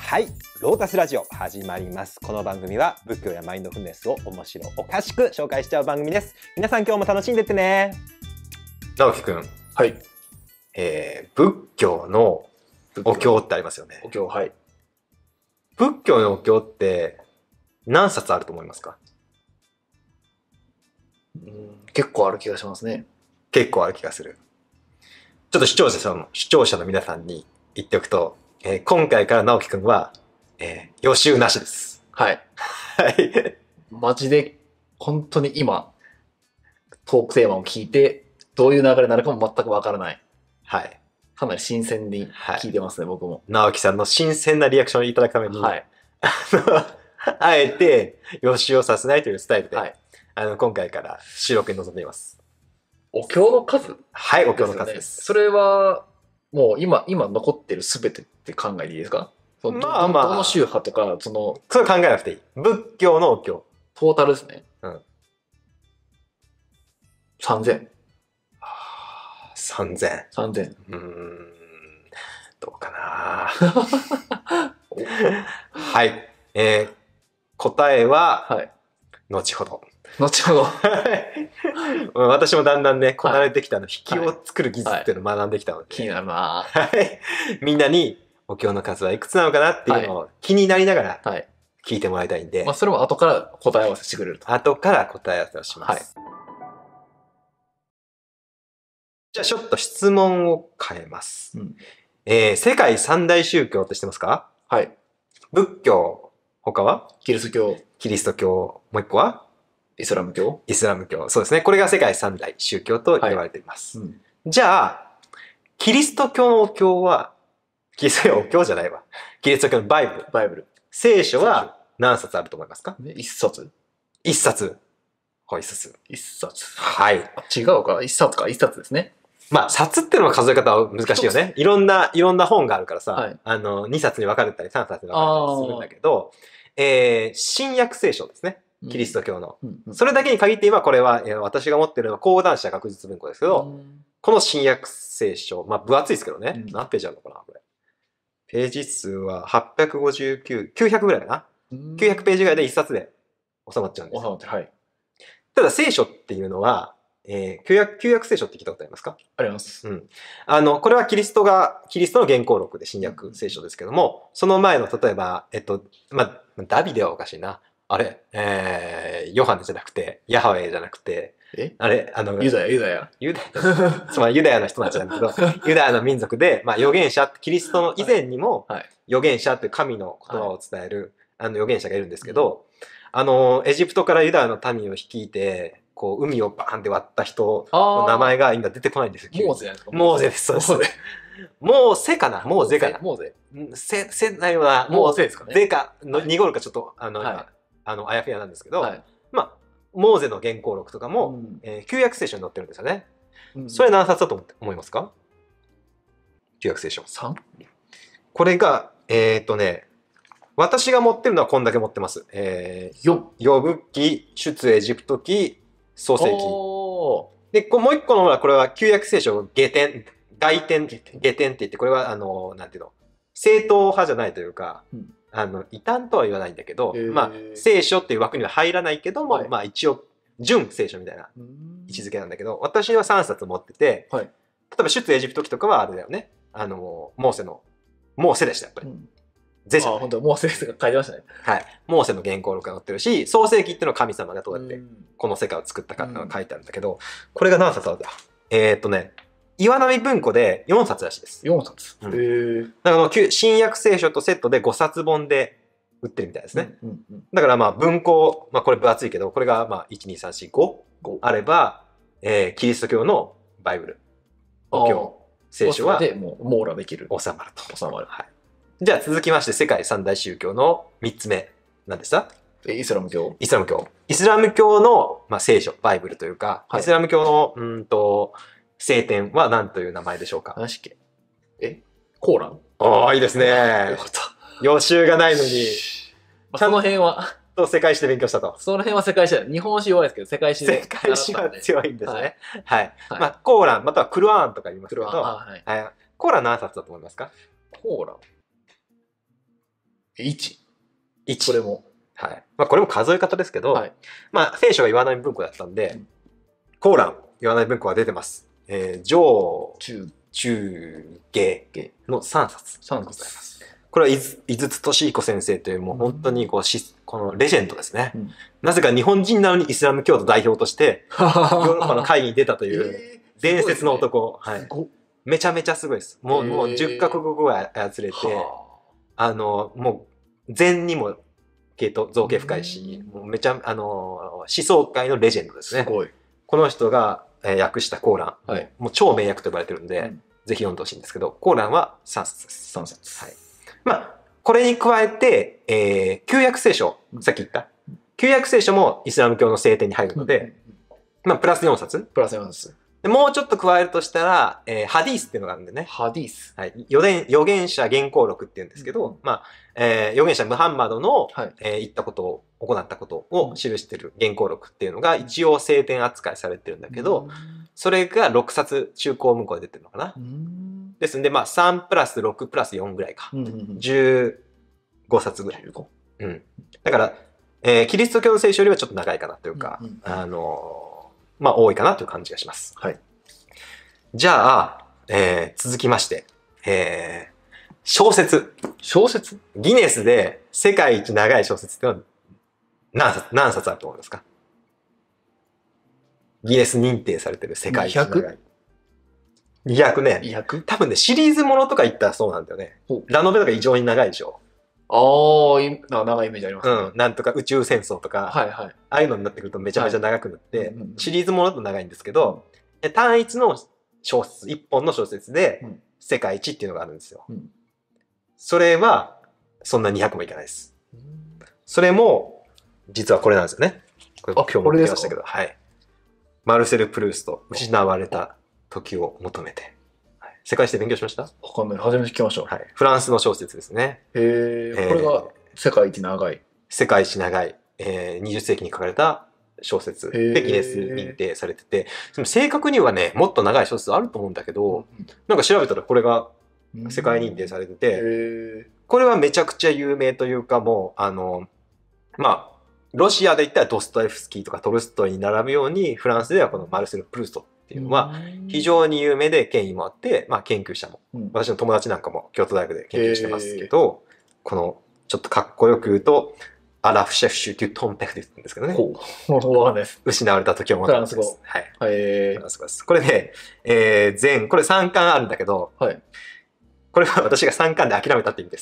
はい、ロータスラジオ始まります。この番組は仏教やマインドフルネスを面白おかしく紹介しちゃう番組です。皆さん今日も楽しんでってね。 直樹くん、 はい。 仏教のお経ってありますよね。 お経、はい。 仏教のお経って何冊あると思いますか？ 結構ある気がしますね。 結構ある気がする。ちょっと視聴者の皆さんに言っておくと、今回から直樹くんは、予習なしです。 はい。 はい。 マジで、本当に今、トークテーマを聞いて、どういう流れになるかも全くわからない。 はい。 かなり新鮮に聞いてますね、僕も。 直樹さんの新鮮なリアクションをいただくために、 はい。 あえて予習をさせないというスタイルで、 はい。 今回から収録に臨んでいます。 お経の数はい、お経の数です。 それは、もう今残ってるすべてって考えていいですか？ まあまあどの宗派とか、 それ考えなくていい。仏教のお経。 トータルですね。 うん。 3000。 3000。 3000。 どうかなはい。答えは、 はい。 後ほど。 後ほど。 私もだんだんね、こなれてきた引きを作る技術はいっていうのを学んできたので、 気になるなはい。みんなにお経の数はいくつなのかなっていうのを気になりながらはい。 聞いてもらいたいんで、 まあ、それも後から答え合わせしてくれると。 後から答え合わせをします。 はい。 じゃあちょっと質問を変えます。 うん。 世界三大宗教って知ってますか？ はい。 仏教、他はキリスト教、 キリスト教、もう一個はイスラム教。 イスラム教。そうですね。これが世界三大宗教と言われています。 うん。 じゃあ、キリスト教のお経は、キリスト教お経じゃないわ。キリスト教のバイブル。 バイブル。 聖書は何冊あると思いますか？ で、一冊。 一冊。はい、一冊。 一冊。 はい。 違うか。一冊か。一冊ですね。 まあ、冊っていうのは数え方は難しいよね。いろんな本があるからさ、 はい、 2冊に分かれたり3冊に分かれたりするんだけど、新約聖書ですね。キリスト教の。それだけに限って今これは、私が持ってるのは講談社学術文庫ですけど、この新約聖書、まあ分厚いですけどね。何ページあるのかなこれ。ページ数は859、900ぐらいかな。900ページぐらいで1冊で収まっちゃうんですよ。 はい。 ただ聖書っていうのは、旧約聖書って聞いたことありますか？ あります。 うん。これはキリストの原稿録で新約聖書ですけども、その前の例えば、まあ、ダビデはおかしいな。あれ、ヨハネじゃなくて、ヤハウェじゃなくて、あれ、 ユダヤ。 つまりユダヤの人たちなんだけど、ユダヤの民族で、まあ、預言者、キリストの以前にも、預言者っていう神の言葉を伝える、預言者がいるんですけど、エジプトからユダヤの民を率いて、こう、海をバーンって割った人の名前が今出てこないんですよ。 モーゼじゃないですか。 モーゼです、そうです。モーセかなモーゼかなモーゼ。 せないような、 モーゼですかね。 ゼか、濁るかちょっと、あやふやなんですけど、まあ、モーゼの原稿録とかも、旧約聖書に載ってるんですよね。それ何冊だと思いますか？旧約聖書。 3？ これが、私が持ってるのはこんだけ持ってます。ヨブ記、出エジプト記、創世記。で、もう一個のほら、これは旧約聖書、外典って言って、これは、なんていうの、正統派じゃないというか、異端とは言わないんだけど、まあ、聖書っていう枠には入らないけども、まあ一応、準聖書みたいな位置づけなんだけど、私は3冊持ってて、例えば出エジプト記とかはあれだよね。モーセでした、やっぱり。 本当モーセが書いてましたね。 はい。モーセの原稿録が載ってるし、創世記っていうのは神様がどうやってこの世界を作ったかっていうのが書いてあるんだけど、これが何冊あるんだ？岩波文庫で4冊らしいです。 4冊。 だから新約聖書とセットで5冊本で売ってるみたいですね。だからまあ文庫、まあこれ分厚いけど、これがまあ1、2、3、4、5あれば、キリスト教のバイブル、お経、聖書は網羅できる。 収まると。 収まる。 はい。じゃあ続きまして世界三大宗教の3つ目。何でした？ イスラム教。 イスラム教。イスラム教の、まあ、聖書、バイブルというか、イスラム教の聖典は何という名前でしょうか？ 何しっけ？コーラン？ ああ、いいですね。よかった。予習がないのに。 その辺は。 世界史で勉強したと。 その辺は世界史だ。日本史弱いですけど、世界史で。 世界史は強いんですね。はい。まあ、コーラン、またはクルアーンとか言いますけど、コーラン何冊だと思いますか？ コーラン。 1。 1。 これも。 はい。まあこれも数え方ですけど、 はい。 まあ聖書が岩波文庫だったんで、コーラン、岩波文庫が出てます。上、 中、 中、下の3冊 3 ございます。これは井筒俊彦先生というもう本当にこのレジェンドですね。なぜか日本人なのにイスラム教徒代表としてヨーロッパの会議に出たという伝説の男。はい。めちゃめちゃすごいです。もう10カ国語が操れて、もう禅にも造形深いし、もうめちゃ、思想界のレジェンドですね。 すごい。 この人が訳したコーラン、もう超名訳と呼ばれてるんで、ぜひ読んでほしいんですけど、コーランは3冊です。 3冊。 はい。まあ、これに加えて、旧約聖書、さっき言った。旧約聖書もイスラム教の聖典に入るので、まあ、プラス4冊。 プラス4冊。 でもうちょっと加えるとしたら、ハディースっていうのがあるんでね。 ハディース。 はい。預言者原稿録っていうんですけど、まあ、預言者ムハンマドの、言ったことを、行ったことを記している原稿録っていうのが一応聖典扱いされてるんだけど、それが6冊中高文庫で出てるのかな。ですんで、まあ3プラス6プラス4ぐらいか。15冊ぐらい。うん。だから、キリスト教の聖書よりはちょっと長いかなというか、まあ多いかなという感じがします。 はい。 じゃあ、続きまして、小説。 小説？ ギネスで世界一長い小説ってのは何冊あると思いますか？ギネス認定されてる世界一長い。200ね。 200？ 多分ね、シリーズものとか言ったらそうなんだよね。ラノベとか異常に長いでしょ。 長いイメージありますね。 うん。なんとか宇宙戦争とか、 はいはい。 ああいうのになってくるとめちゃめちゃ長くなって、シリーズものだと長いんですけど、単一の小説、一本の小説で世界一っていうのがあるんですよ。それは、そんな200もいかないです。それも、実はこれなんですよね。これ今日持ってきましたけど、はい。マルセル・プルースト、失われた時を求めて。世界史で勉強しました？ わかんない。初めて聞きました。 はい。フランスの小説ですね。 これが世界一長い。 世界一長い、20世紀に書かれた小説でギネス認定されてて、でも正確にはね、もっと長い小説あると思うんだけど、なんか調べたらこれが世界認定されてて、これはめちゃくちゃ有名というかもう、まあ、ロシアで言ったらドストエフスキーとかトルストイに並ぶように、フランスではこのマルセル・プルーストっていうのは非常に有名で権威もあって、まあ研究者も、私の友達なんかも京都大学で研究してますけど、このちょっとかっこよく言うと、アラフシェフシュ・デュ・トンペフって言うんですけどね。 わかんないです。 失われた時を求めてます。はい。フランス語です。これね、これ3巻あるんだけど、これは私が3巻で諦めたって意味です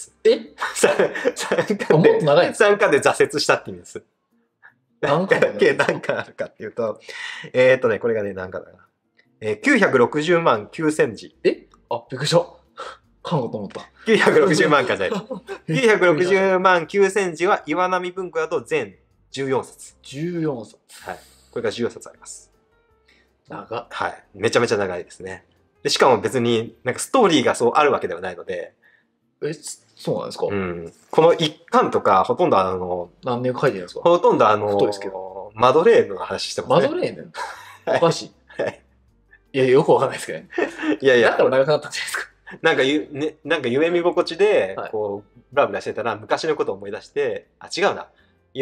。3巻で、3巻で挫折したって意味です。何巻あるかっていうと、これがね、何巻だかな。960万9000字。 びっくりした。かんかと思った。 960万巻じゃない。960万9000字は岩波文庫だと全14冊。 14冊。 はい。これが14冊あります。 長。 はい。めちゃめちゃ長いですね。でしかも別になんかストーリーがそうあるわけではないので。 そうなんですか？ うん。この一巻とかほとんど何年書いてるんですか？ ほとんど太いですけど。 マドレーヌの話してますね。 マドレーヌ？おかしい。いや、よくわかんないですけどね。 いやいや。 だから長くなったんじゃないですか。 なんか夢見心地で、こう、ブラブラしてたら昔のことを思い出して、違うな。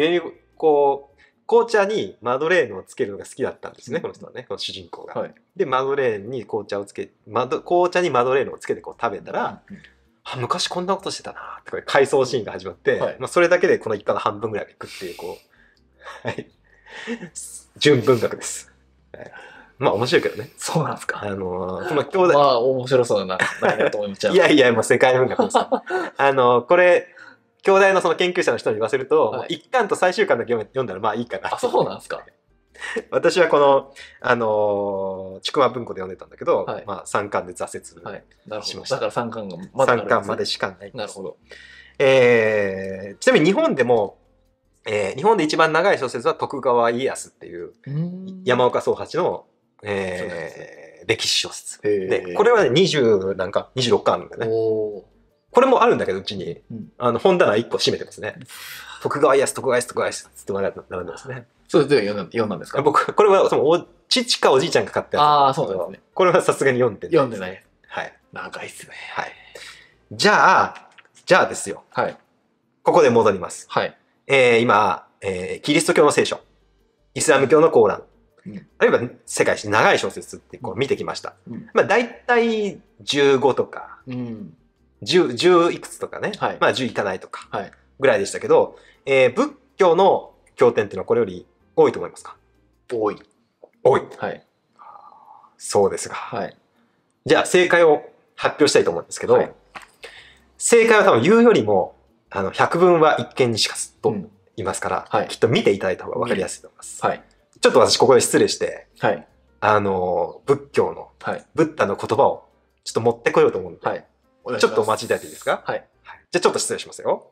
紅茶にマドレーヌをつけるのが好きだったんですね、この人はね、この主人公が。で、マドレーヌに紅茶にマドレーヌをつけてこう食べたら、昔こんなことしてたなって、これ回想シーンが始まって、まあそれだけでこの一家の半分ぐらいいくっていう、こう、はい。純文学です。まあ面白いけどね。 そうなんですか。 その兄弟。 まあ面白そうだなと思っちゃう。 いやいや、もう世界文学ですよ。これ、兄弟のその研究者の人に言わせると、一巻と最終巻だけ読んだらまあいいかな。 そうなんですか。 私はこの、ちくわ文庫で読んでたんだけど、まあ3巻で挫折しました。 だから3巻がまだ3巻までしかない。 なるほど。 ちなみに日本でも、日本で一番長い小説は徳川家康っていう山岡宗八の歴史小説。で、これはね、26巻あるんだよね。これもあるんだけど、うちに、本棚1個閉めてますね。徳川家康って並んでますね。 それで読んだんですか？ 僕、これは父かおじいちゃんが買ったやつ。 そうなんですね。 これはさすがに読んでない。 読んでない。 はい。 長いっすね。 はい。じゃあですよ。 はい。 ここで戻ります。 はい。 今、キリスト教の聖書、イスラム教のコーラン、 うんあるいは世界史長い小説ってこう見てきました。 うんまあ大体15とか、 うん。 10いくつとかね、 はいまあ10いかないとかはい。 ぐらいでしたけど、仏教の経典っていうのはこれより多いと思いますか？ 多い。 多い。 はい。 そうですが。 はい。 じゃあ正解を発表したいと思うんですけど、 はい正解は多分言うよりも、百聞は一見にしかずとうん言いますから、 はいきっと見ていただいた方が分かりやすいと思います。 はい。 ちょっと私ここで失礼して、 はい。 仏教の、 はい。 ブッダの言葉をちょっと持ってこようと思うので、 はい。 ちょっとお待ちいただいていいですか？ はい。 じゃあちょっと失礼しますよ。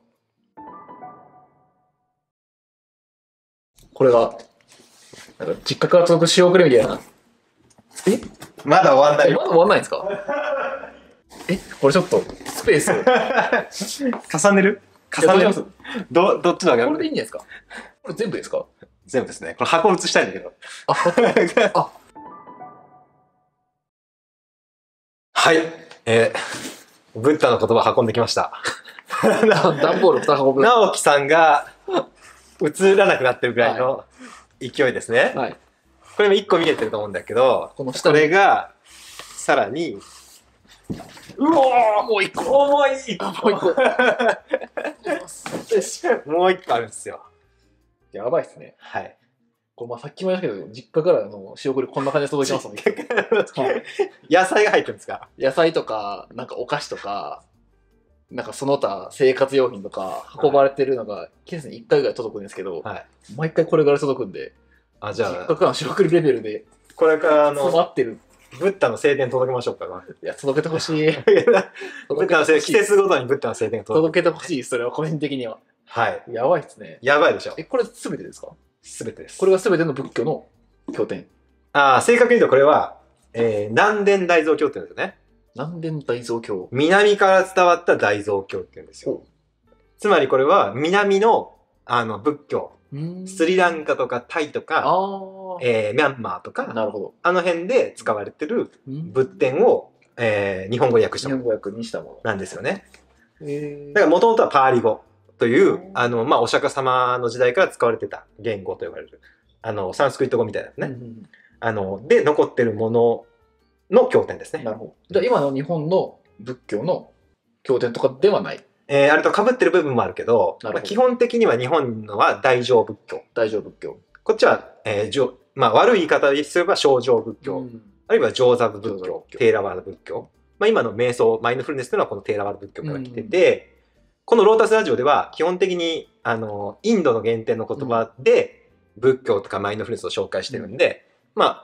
これが、なんか実家から届く仕送りみたいな。 まだ終わんないよ。 まだ終わんないんですか？これちょっと、スペースを。 重ねる重ねますます。 どっちの方こがれでいいんじゃないですか？これ全部ですか？ 全部ですね。これ箱写したいんだけど。 あ、 はい。ブッダの言葉運んできました。 段ボール2箱分。 直樹さんが映らなくなってるぐらいの勢いですね。 はい。 これも1個見えてると思うんだけど、ここの下にれがさらに、うおーもう1個。 重いもう1個。 もう1個あるんですよ。 やばいっすね。 はい。 これまあさっきも言いましたけど、実家からの仕送りこんな感じで届きますもんね。 野菜が入ってるんですか？ 野菜とか、なんかお菓子とか、なんかその他生活用品とか運ばれてるのが季節に1回ぐらい届くんですけど、 はい。 毎回これぐらい届くんで、 あ、じゃ実家あ、 からの仕送りレベルでこれから詰まってる。 ブッダの聖典届けましょうか。 いや、届けてほしい。 ブッダの聖典、季節ごとにブッダの聖典が届けてほしい、それは個人的には。 はい。 やばいっすね。 やばいでしょ。 これ全てですか？ すべてです。 これが全ての仏教の経典。 正確に言うとこれは、南伝大蔵経って言うんですよね。 南伝大蔵経。 南から伝わった大蔵経って言うんですよ。つまりこれは南の、仏教、スリランカとかタイとか、ミャンマーとか、 なるほど。 あの辺で使われてる仏典を、日本語に訳したもの日本語訳にしたもなんですよね。 の。 だから元々はパーリ語という、お釈迦様の時代から使われてた言語と呼ばれる、サンスクリット語みたいなね。で、残ってるものの経典ですね。 なるほど。じゃあ今の日本の仏教の経典とかではない。 あれと被ってる部分もあるけど、基本的には日本のは大乗仏教。 大乗仏教。 こっちは、悪い言い方にすれば小乗仏教。あるいは上座部仏教、テーラワード仏教。今の瞑想、マインドフルネスというのはこのテーラワード仏教から来てて、このロータスラジオでは基本的にインドの原点の言葉で仏教とかマインドフルネスを紹介してるんで、我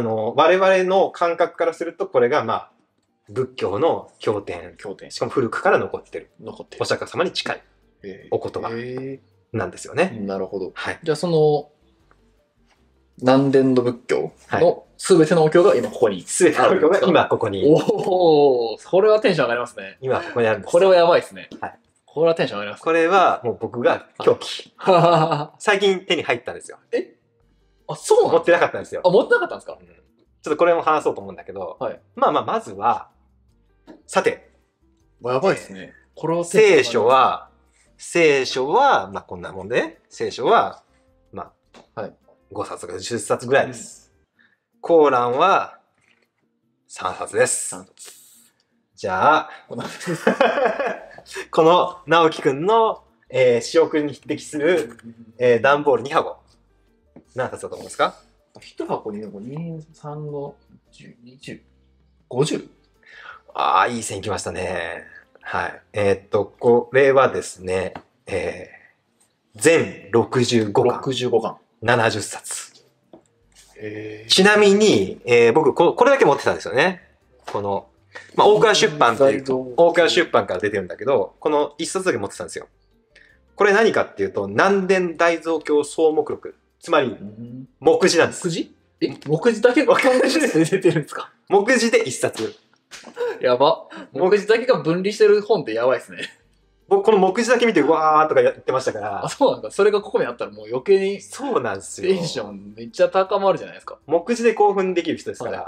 々の感覚からするとこれが仏教の経典、しかも古くから残ってる、お釈迦様に近いお言葉なんですよね。 なるほど。 はい。 じゃあその南伝の仏教の全てのお経が今ここに全てのお経が今ここに。 おお、これはテンション上がりますね。 今ここにあるんです。 これはやばいですね。 はい。 これはテンション上がります。 これはもう僕が狂気。最近手に入ったんですよ。 あ、そうなの？ 持ってなかったんですよ。 あ、持ってなかったんですか？ ちょっとこれも話そうと思うんだけど、まずは、さて、 やばいですね。これは聖書は、こんなもんで、聖書は、5冊か10冊ぐらいです。コーランは3冊です。じゃあ、この直樹くんの、仕送りに匹敵する、段ボール2箱。何冊だと思いますか ？1箱に2、3の10、20、50？ ああ、いい線いきましたね。はい。これはですね、全65巻。 65巻。 70冊。ちなみに、僕これだけ持ってたんですよね。この、大倉出版っていう、大倉出版から出てるんだけど、この1冊だけ持ってたんですよ。これ何かっていうと、南伝大蔵経総目録。つまり、目次なんです。 目次？目次だけが出てるんですか？ 目次で1冊。 やば。目次だけが分離してる本ってやばいですね。 僕この目次だけ見てわーとかやってましたから。 あ、そうなんだ。それがここにあったらもう余計にそうなんですよ。 テンションめっちゃ高まるじゃないですか。 目次で興奮できる人ですから。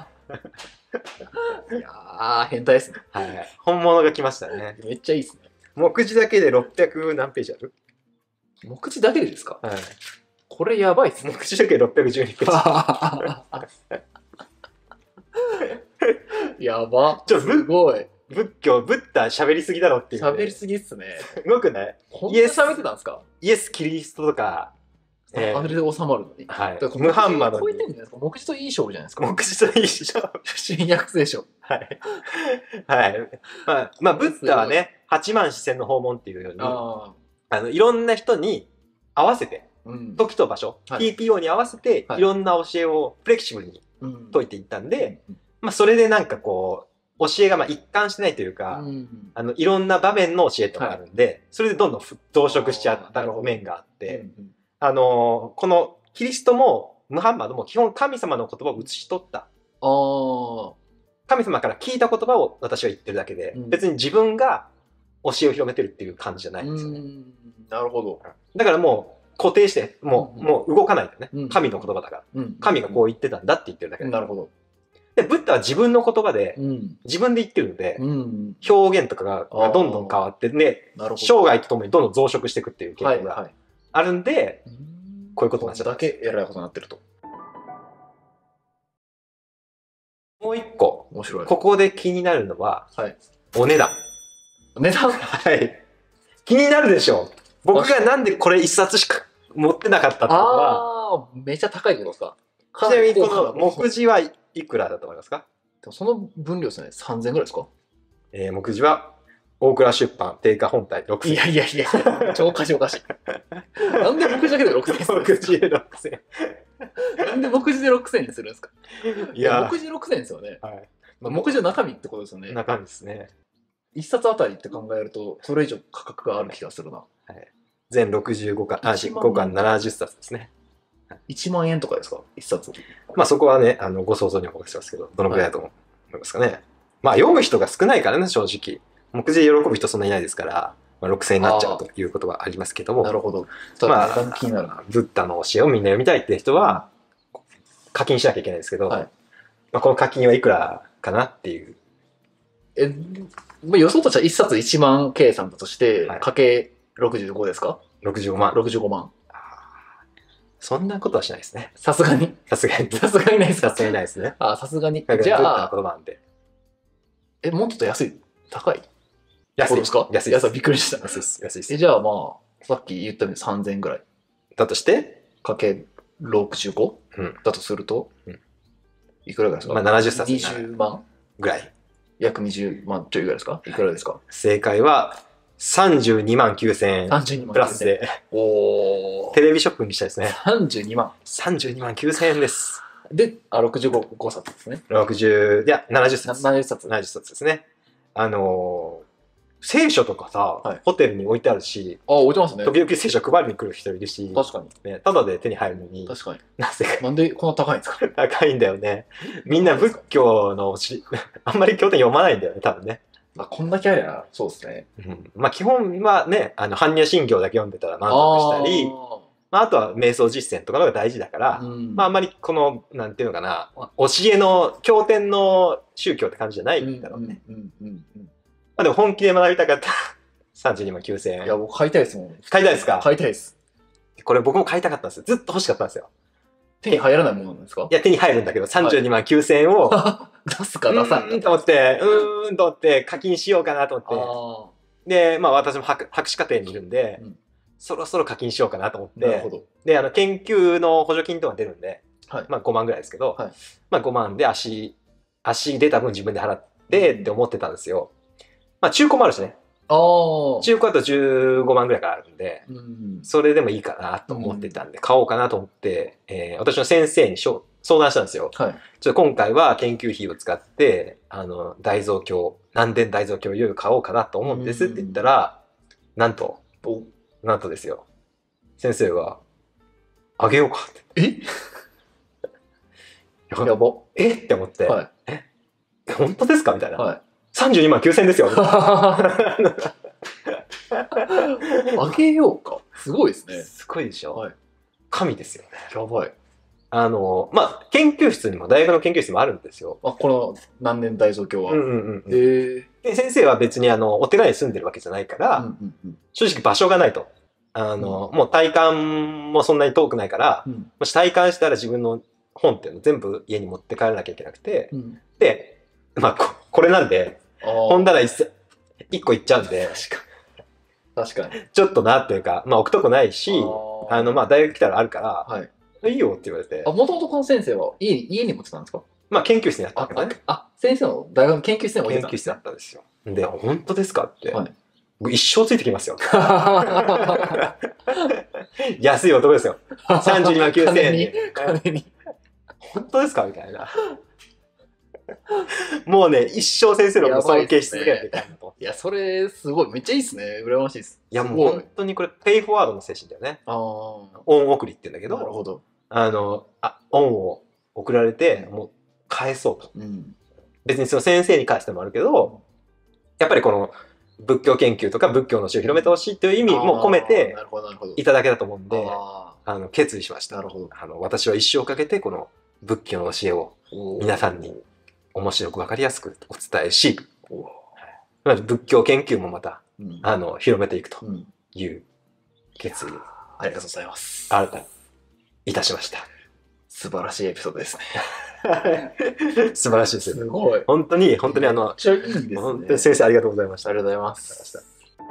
いやー、変態ですね。 はい。本物が来ましたね。 めっちゃいいですね。 目次だけで600何ページある？ 目次だけでですか？ はい。 これやばいっすね。 目次だけで612ページ。 やば。 ちょすごい。 ブッダ喋りすぎだろっていう、ね。 喋りすぎっすね。 すごくない？ こんな喋ってたんですか？ イエス・キリストとか、 あれで収まるのに。 はい。 ムハンマド。超えてんじゃないですか。目次といい勝負じゃないですか。 目次といい勝負。 新約聖書。 はい。はい。まあ、ブッダはね、8万四千の訪問っていうように、いろんな人に合わせて、時と場所、TPO に合わせて、いろんな教えをフレキシブルに説いていったんで、まあ、それでなんかこう、教えがまあ一貫してないというか、いろんな場面の教えとかあるんで、それでどんどん増殖しちゃった面があって、このキリストもムハンマドも基本神様の言葉を写し取った。神様から聞いた言葉を私は言ってるだけで、別に自分が教えを広めてるっていう感じじゃないんですよね。 なるほど。 だからもう固定して、もう動かないとね。神の言葉だから。神がこう言ってたんだって言ってるだけで。 なるほど。 で、ブッダは自分の言葉で、自分で言ってるので、表現とかがどんどん変わってね、生涯とともにどんどん増殖していくっていう傾向があるんで、こういうことになっちゃった。 だけ偉いことになってると。 もう一個、 面白い。 ここで気になるのは、お値段。 値段？ はい。気になるでしょう。僕がなんでこれ一冊しか持ってなかったってことは。 めちゃ高いことですか？ ちなみにこの目次はいくらだと思いますか？ でもその分量ですね、3000ぐらいですか？ 目次は、大倉出版、定価本体6000。 いや、超おかしいおかしい。なんで目次だけで6000円するんですか？ 目次で6000。 なんで目次で6000円にするんですか？ いや、 目次6000円ですよね。 はい。 目次の中身ってことですよね。 中身ですね。 一冊あたりって考えると、それ以上価格がある気がするな。 はい。全65巻、5巻70冊ですね。 1万円とかですか？一冊。 まあそこはね、ご想像にお任せしますけど、どのくらいだと思いますかね。まあ読む人が少ないからね、正直。目次で喜ぶ人そんなにいないですから、まあ、6000円になっちゃうということはありますけども。 なるほど。 まあ、 気になる。 ブッダの教えをみんな読みたいって人は、課金しなきゃいけないんですけど、まあこの課金はいくらかなっていう。 まあ、予想としては1冊1万計算だとして、かけ65ですか ？65万。 65万。 そんなことはしないですね。 さすがに。 さすがに。 さすがにないですか？ さすがにないですね。 さすがに。 じゃあ、言葉なんで。 もうちょっと安い？高い？ 安いですか？ 安いです。びっくりした。 安いです。安いです。 じゃあまあ、さっき言ったように3000円ぐらい。 だとして、 かけ 65？ だとすると、いくらぐらいですか？ まあ70冊。 20万ぐらい。 約20万ちょいぐらいですか？いくらですか？ 正解は、32万9000円。 32万プラスで。テレビショップにしたいですね。 32万。 32万9000円です。 で、65冊ですね。 いや、70冊。 70冊。 70冊ですね。聖書とかさ、ホテルに置いてあるし、 置いてますね。 時々聖書配りに来る人いるし、 確かに。 ね、ただで手に入るのに、 確かに。 なぜか。 なんでこんな高いんですか？ 高いんだよね。みんな仏教のあんまり経典読まないんだよね、多分ね。 まあ、こんだけありゃ、そうですね。 まあ、基本はね、般若心経だけ読んでたら満足したり、まあ、あとは瞑想実践とかのが大事だから、まあ、あんまりこの、なんていうのかな、教えの、経典の宗教って感じじゃないんだろうね。まあ、でも本気で学びたかったら、32万9000円。 いや、僕買いたいですもん。 買いたいですか？ 買いたいです。 これ僕も買いたかったんですよ。ずっと欲しかったんですよ。 手に入らないものなんですか？ いや、手に入るんだけど、32万9000円を、 出すか出さんと思って、課金しようかなと思って。で、まあ私も博士課程にいるんで、そろそろ課金しようかなと思って。 なるほど。 で、研究の補助金とか出るんで、まあ5万ぐらいですけど、まあ5万で足出た分自分で払ってって思ってたんですよ。まあ中古もあるしね。中古だと15万ぐらいからあるんで、それでもいいかなと思ってたんで、買おうかなと思って、私の先生に相談したんですよ。ちょっと今回は研究費を使って、大蔵経、南伝大蔵経をいよいよ買おうかなと思うんですって言ったら、なんとですよ。先生が、あげようかって。 やば。 って思って、本当ですかみたいな。32万9000円ですよ。 あげようか。すごいですね。 すごいでしょ。神ですよね。 やばい。 まあ、研究室にも、大学の研究室にもあるんですよ。 あ、この何年大蔵経は。 うんうんうんうん。 へえ。 で、先生は別にお寺に住んでるわけじゃないから、正直場所がないと。もう体感もそんなに遠くないから、もし体感したら自分の本っていうの全部家に持って帰らなきゃいけなくて、で、まあ、これなんで、本棚一個いっちゃうんで、 確かに。 ちょっとなっていうか、まあ置くとこないし、まあ大学来たらあるから、 はい。 いいよって言われて。 もともとこの先生は家に持ってたんですか？ まあ研究室にあったわけね。 先生の大学の研究室に置いてたんですね。 研究室だったんですよ。で、本当ですかって。 はい。 一生ついてきますよ。安い男ですよ。32万9000円で。 金に。 本当ですかみたいな。もうね、一生先生の尊敬し続けないといけないなと。 いや、それ、すごい。めっちゃいいっすね。羨ましいです。 いや、もう本当にこれ、ペイフォワードの精神だよね。恩送りって言うんだけど、 なるほど。 恩を送られて、もう返そうと。別にその先生に返してもあるけど、やっぱりこの、仏教研究とか仏教の詩を広めてほしいという意味も込めていただけだと思うんで、決意しました。 なるほど。 私は一生かけてこの仏教の教えを皆さんに面白くわかりやすくお伝えし、仏教研究もまた、広めていくという決意をありがとうございます。 新たにいたしました。 素晴らしいエピソードですね。 素晴らしいですよ。 すごい。 本当に、めっちゃいいですね。 本当に先生ありがとうございました。 ありがとうございます。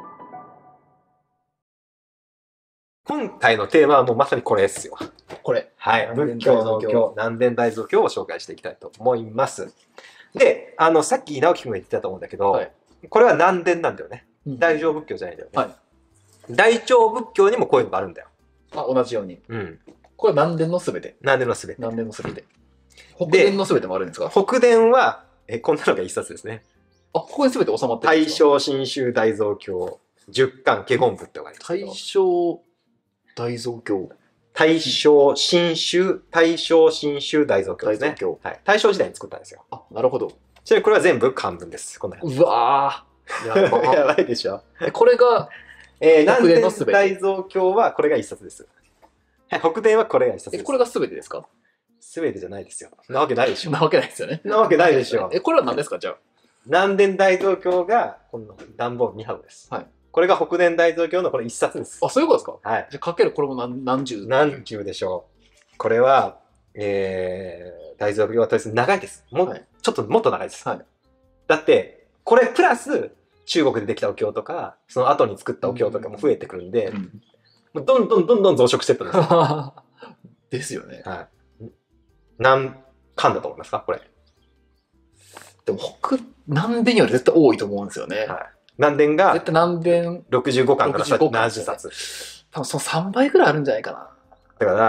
今回のテーマはもうまさにこれですよ。 これ。 はい。仏教の経、南伝大蔵経を紹介していきたいと思います。で、さっき直樹君が言ってたと思うんだけど、これは南伝なんだよね。大乗仏教じゃないんだよね。大乗仏教にもこういうのがあるんだよ。 同じように。これは南伝のすべて。 南伝のすべて。 南伝のすべて。北伝のすべてもあるんですか？ 北伝は、こんなのが一冊ですね。 ここにすべて収まってるん大ですか？ 正真宗大蔵経10巻華厳部ってのがあります。 大正大蔵経。 大正新宗大蔵経ですね。大正時代に作ったんですよ。 なるほど。 ちなみにこれは全部漢文です。こんなうわー。やばいでしょ。 これが、 南伝大蔵経はこれが一冊です。北伝はこれが一冊です。 これがすべてですか？ すべてじゃないですよ。なわけないでしょ。 なわけないですよね。 なわけないでしょ。 これは何ですかじゃあ。 南伝大蔵経がこの段ボール2箱です。これが北伝大蔵経のこれ一冊です。 そういうことですか？ はい。 じゃあかけるこれも何十でしょう。これは、大蔵経はとりあえず長いです。ちょっともっと長いです。だって、これプラス中国でできたお経とか、その後に作ったお経とかも増えてくるんで、どんどん増殖していったんですよ。 ですよね。 何巻だと思いますかこれ。 でも南伝より絶対多いと思うんですよね。 南伝が絶対南伝 65巻から70冊。 多分その3倍ぐらいあるんじゃないかな。 だから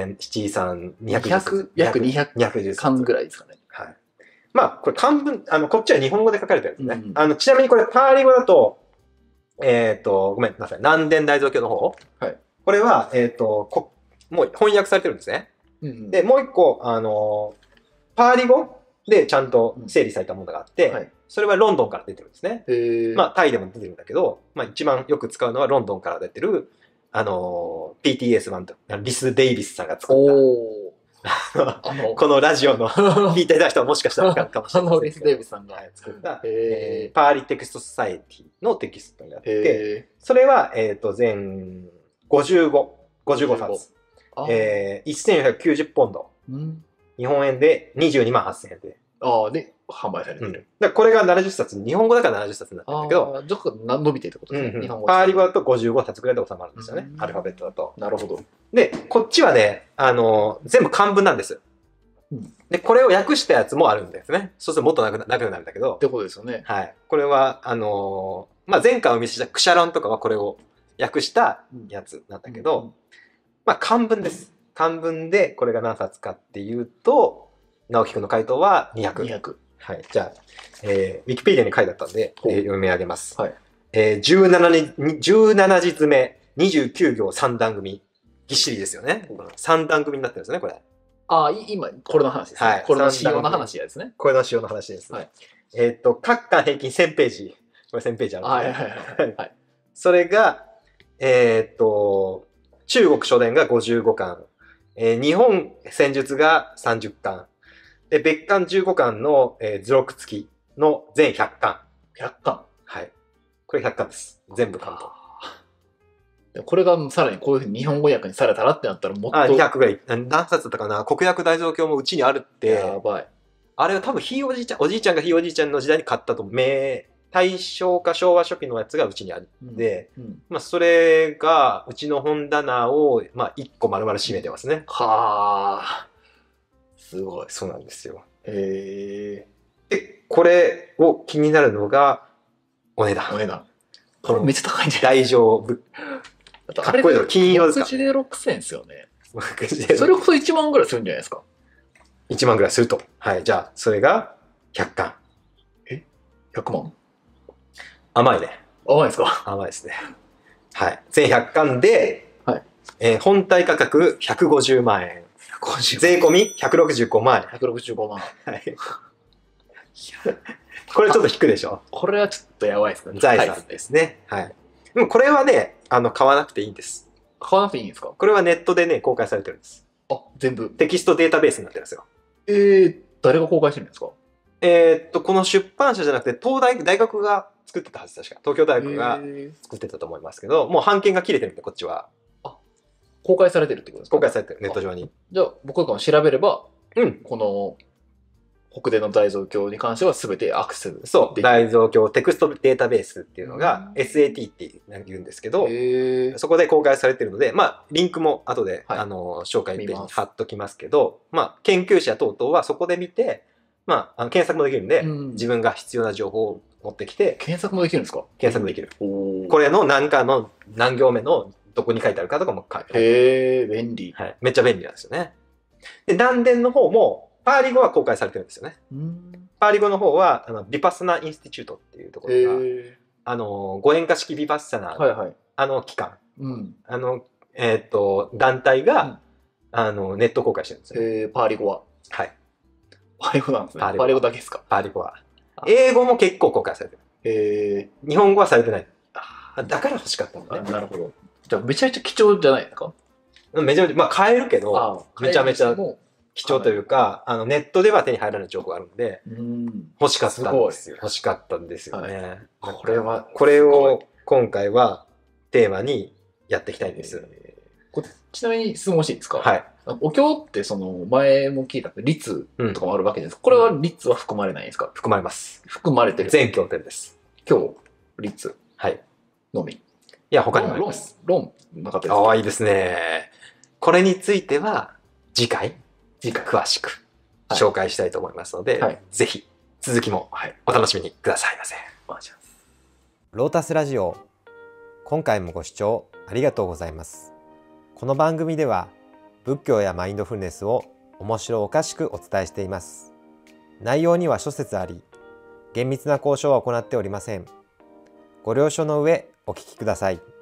、7、3、200 約200巻ぐらいですかね。 まあ、これ漢文、こっちは日本語で書かれてるんですね。ちなみにこれパーリ語だと、ごめんなさい。南伝大蔵経の方。これは、もう翻訳されてるんですね。で、もう一個、パーリ語でちゃんと整理されたものがあって、それはロンドンから出てるんですね。まあ、タイでも出てるんだけど、まあ、一番よく使うのはロンドンから出てる、PTS 版と、リス・デイビスさんが作った、このラジオの聞いていた人はもしかしたら分かるかもしれないリス・デイビスさんが作った、パーリテクスト・ソサエティのテキストになってて、それは、全55冊。1490ポンド。日本円で22万8000円で。 で、販売されてる。 これが70冊、日本語だから70冊になってるんだけど、 ちょっと伸びてるってことですね。日本語パーリ語だと55冊ぐらいで収まるんですよね。アルファベットだと。 なるほど。 で、こっちはね、全部漢文なんです。で、これを訳したやつもあるんですね。そうするともっとなくなるんだけど。 ってことですよね。 はい。これは、まあ、前回お見せしたクシャロンとかはこれを訳したやつなんだけど、まあ、漢文です。漢文でこれが何冊かっていうと、直樹くんの回答は200。はい。じゃあ、ウィキペディアに書いてあったんで、読み上げます。17字詰め、29行3段組。ぎっしりですよね。3段組になってるんですね、これ。 今、これの話ですね。これの仕様の話ですね。 これの仕様の話です。各巻平均1000ページ。これ1000ページあるんですね。それが、中国書伝が55巻、 日本戦術が30巻。で、別巻15巻の、図録付きの全100巻。 100巻。 はい。これ100巻です。全部関東。 でこれがさらにこういうふうに日本語訳にされたらってなったらもっと。 200ぐらい。何冊だったかな、国訳大蔵経もうちにあるって。 やばい。 あれは多分ひいおじいちゃん、おじいちゃんがひいおじいちゃんの時代に買ったと思う。大正か昭和初期のやつがうちにあるんで、まあそれがうちの本棚を、まあ1個丸々占めてますね。 はあ。すごい。 そうなんですよ。 へえ。 で、これを気になるのが、お値段。 お値段。これめっちゃ高いんじゃない大丈夫。かっこいいの、金色ですか。 目次で6000ですよね。 目次でそれこそ1万ぐらいするんじゃないですか。 1万ぐらいすると。はい。じゃあ、それが100巻。 100万甘いね。 甘いですか。 甘いですね。はい。全100巻で、 はい本体価格150万円。税込み165万円。 165万。 はい。これちょっと引くでしょ。 これはちょっとやばいですね。 財産ですね。はい。でもこれはね、買わなくていいんです。 買わなくていいんですか。 これはネットでね、公開されてるんです。 あ、全部。 テキストデータベースになってるんですよ。 誰が公開してるんですか。 この出版社じゃなくて、大学が作ってたはず、確か。東京大学が作ってたと思いますけど、もう版権が切れてるんで、こっちは。 公開されてるってことですか。 公開されてる、ネット上に。 じゃあ、僕が調べれば、 うん。 この、北伝の大蔵経に関しては全てアクセス。 そう、大蔵経テクストデータベースっていうのが、SAT って言うんですけど、そこで公開されてるので、まあ、リンクも後で、紹介ページに貼っときますけど、まあ、研究者等々はそこで見て、まあ、検索もできるんで、自分が必要な情報を持ってきて、 検索もできるんですか。 検索もできる。これの何行目のどこに書いてあるかとかも書いてある。 へー、便利。 はい。めっちゃ便利なんですよね。で、南伝の方も、パーリ語は公開されてるんですよね。パーリ語の方は、ビパッサナインスティチュートっていうところが、語演化式ビパッサナ、機関、団体が、ネット公開してるんですよ。 パーリ語は。 はい。 パーリ語なんですね。パーリ語だけですか。 パーリ語は。英語も結構公開されてる。日本語はされてない。だから欲しかったんだね。 なるほど。じゃあめちゃめちゃ貴重じゃないですか。 めちゃめちゃ、まあ買えるけど、めちゃめちゃ貴重というか、ネットでは手に入らない情報があるので、欲しかったんですよ。欲しかったんですよね。これを今回はテーマにやっていきたいんです。 ちなみに質問していいですか。 はい。 お経ってその前も聞いた律とかもあるわけです。これは律は含まれないんですか。 含まれます。 含まれてる。 全経典です。 経、律。 はい。 のみ。 いや、他にもあります。 論なかったですか。 いいですね。これについては次回詳しく紹介したいと思いますので、ぜひ続きもお楽しみにくださいませ。 ロータスラジオ、今回もご視聴ありがとうございます。この番組では仏教やマインドフルネスを面白おかしくお伝えしています。内容には諸説あり、厳密な交渉は行っておりません。ご了承の上お聞きください。